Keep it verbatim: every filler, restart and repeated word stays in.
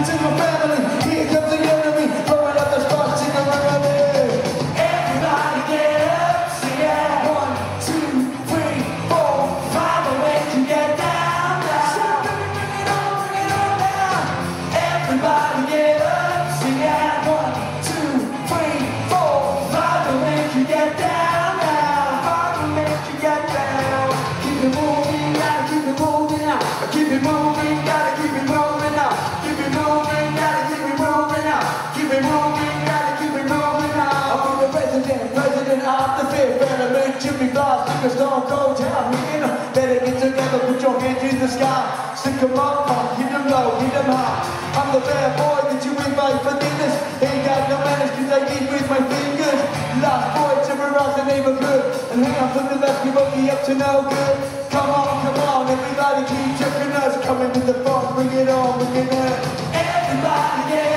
to my family. Here comes the enemy, throwing up the sparks in the remedy. Everybody get up, sing it. One, two, three, four, five, the way to get down, down. So bring it on, bring it on down. Everybody get up, sing it. One, two, three, four, five, the way to get down, down. Five, the way to get down. Keep it moving, gotta keep it moving now. Keep it moving, gotta keep it moving now. Keep it moving, gotta keep it moving now. Keep it moving, gotta keep it moving now. I'll be the president, president of the fifth element. Jimmy Blast, take a stone cold town. You know, better get together, put your hands in the sky. Stick 'em up, pump, hit 'em low, hit 'em high. I'm the bad boy that you invite for dinners. Ain't got no manners, cause I eat with my fingers. Lost boy, terrorize the neighborhood. And hang on from the left, you won't be up to no good. Come on, come on, everybody keep checking us. Coming with the funk, bring it on, bring it on. Everybody get